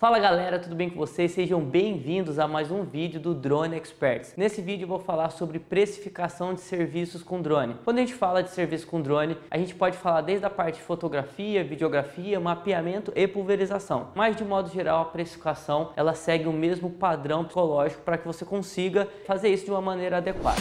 Fala galera, tudo bem com vocês? Sejam bem-vindos a mais um vídeo do Drone Experts. Nesse vídeo eu vou falar sobre precificação de serviços com drone. Quando a gente fala de serviço com drone, a gente pode falar desde a parte de fotografia, videografia, mapeamento e pulverização. Mas de modo geral a precificação ela segue o mesmo padrão psicológico para que você consiga fazer isso de uma maneira adequada.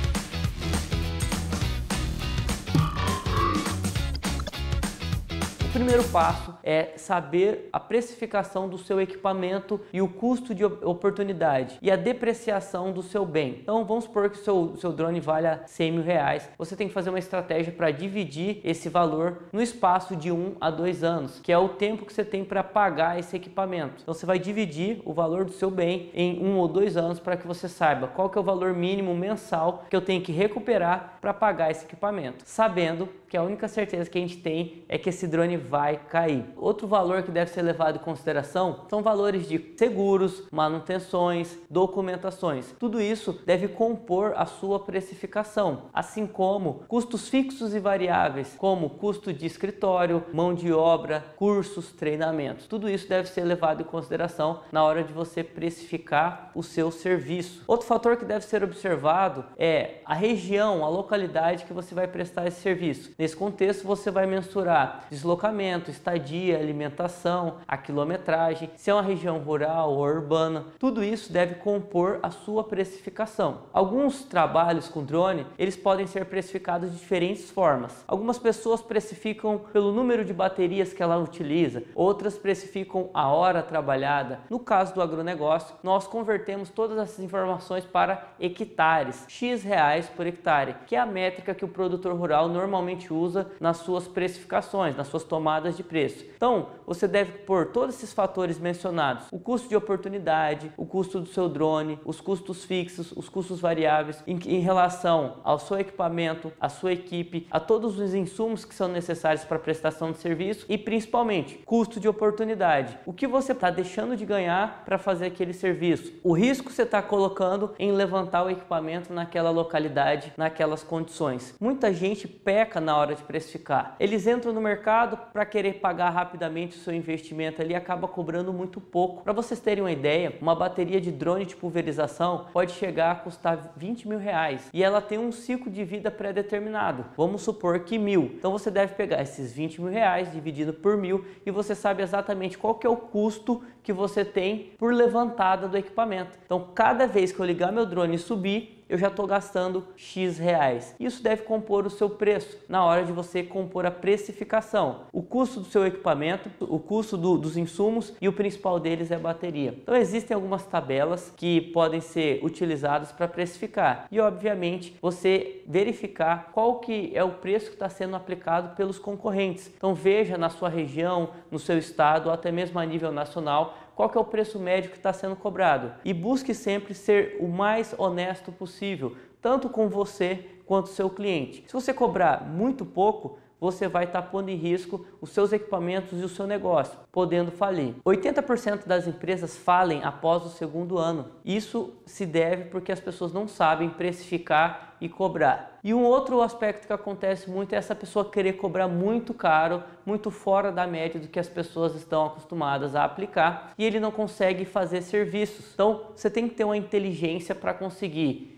O primeiro passo é saber a precificação do seu equipamento e o custo de oportunidade e a depreciação do seu bem. Então vamos supor que o seu drone valha 100 mil reais. Você tem que fazer uma estratégia para dividir esse valor no espaço de 1 a 2 anos, que é o tempo que você tem para pagar esse equipamento. Então você vai dividir o valor do seu bem em 1 ou 2 anos para que você saiba qual que é o valor mínimo mensal que eu tenho que recuperar para pagar esse equipamento, sabendo que a única certeza que a gente tem é que esse drone vai cair. Outro valor que deve ser levado em consideração são valores de seguros, manutenções, documentações. Tudo isso deve compor a sua precificação, assim como custos fixos e variáveis, como custo de escritório, mão de obra, cursos, treinamentos. Tudo isso deve ser levado em consideração na hora de você precificar o seu serviço. Outro fator que deve ser observado é a região, a localidade que você vai prestar esse serviço. Nesse contexto, você vai mensurar deslocamento, estadia, alimentação, a quilometragem, se é uma região rural ou urbana. Tudo isso deve compor a sua precificação. Alguns trabalhos com drone, eles podem ser precificados de diferentes formas. Algumas pessoas precificam pelo número de baterias que ela utiliza, outras precificam a hora trabalhada. No caso do agronegócio, nós convertemos todas essas informações para hectares, X reais por hectare, que é a métrica que o produtor rural normalmente usa nas suas precificações, nas suas tomadas de preço. Então, você deve pôr todos esses fatores mencionados: o custo de oportunidade, o custo do seu drone, os custos fixos, os custos variáveis em relação ao seu equipamento, à sua equipe, a todos os insumos que são necessários para a prestação de serviço e principalmente custo de oportunidade. O que você está deixando de ganhar para fazer aquele serviço? O risco que você está colocando em levantar o equipamento naquela localidade, naquelas condições. Muita gente peca na hora de precificar. Eles entram no mercado para querer pagar rapidamente o seu investimento ali e acaba cobrando muito pouco. Para vocês terem uma ideia, uma bateria de drone de pulverização pode chegar a custar 20 mil reais e ela tem um ciclo de vida pré-determinado. Vamos supor que 1.000. Então você deve pegar esses 20 mil reais dividido por 1.000 e você sabe exatamente qual que é o custo que você tem por levantada do equipamento. Então cada vez que eu ligar meu drone e subir, eu já estou gastando X reais. Isso deve compor o seu preço na hora de você compor a precificação. O custo do seu equipamento, o custo dos insumos e o principal deles é a bateria. Então existem algumas tabelas que podem ser utilizadas para precificar e obviamente você verificar qual que é o preço que está sendo aplicado pelos concorrentes. Então veja na sua região, no seu estado ou até mesmo a nível nacional qual que é o preço médio que está sendo cobrado e busque sempre ser o mais honesto possível, tanto com você quanto seu cliente. Se você cobrar muito pouco, você vai estar pondo em risco os seus equipamentos e o seu negócio, podendo falir. 80% das empresas falem após o segundo ano. Isso se deve porque as pessoas não sabem precificar e cobrar. E um outro aspecto que acontece muito é essa pessoa querer cobrar muito caro, muito fora da média do que as pessoas estão acostumadas a aplicar e ele não consegue fazer serviços. Então você tem que ter uma inteligência para conseguir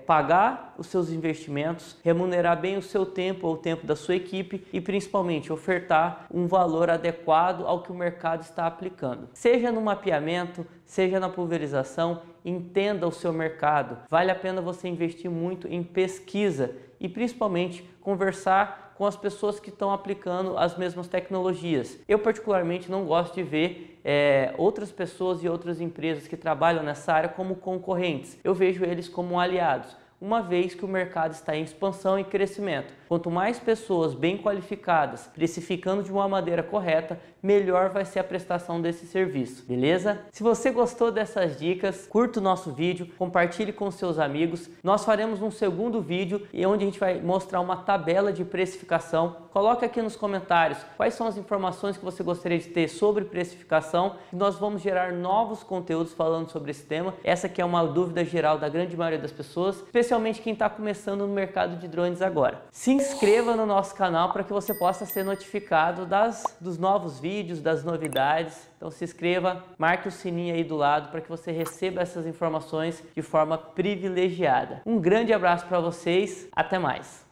pagar os seus investimentos, remunerar bem o seu tempo ou o tempo da sua equipe e principalmente ofertar um valor adequado ao que o mercado está aplicando. Seja no mapeamento, seja na pulverização, entenda o seu mercado. Vale a pena você investir muito em pesquisa e principalmente conversar com as pessoas que estão aplicando as mesmas tecnologias. Eu particularmente não gosto de ver outras pessoas e outras empresas que trabalham nessa área como concorrentes. Eu vejo eles como aliados, uma vez que o mercado está em expansão e crescimento. Quanto mais pessoas bem qualificadas precificando de uma maneira correta, melhor vai ser a prestação desse serviço, beleza? Se você gostou dessas dicas, curta o nosso vídeo, compartilhe com seus amigos. Nós faremos um segundo vídeo onde a gente vai mostrar uma tabela de precificação. Coloque aqui nos comentários quais são as informações que você gostaria de ter sobre precificação e nós vamos gerar novos conteúdos falando sobre esse tema. Essa aqui é uma dúvida geral da grande maioria das pessoas, especialmente quem está começando no mercado de drones agora. Se inscreva no nosso canal para que você possa ser notificado dos novos vídeos, das novidades. Então se inscreva, marque o sininho aí do lado para que você receba essas informações de forma privilegiada. Um grande abraço para vocês, até mais!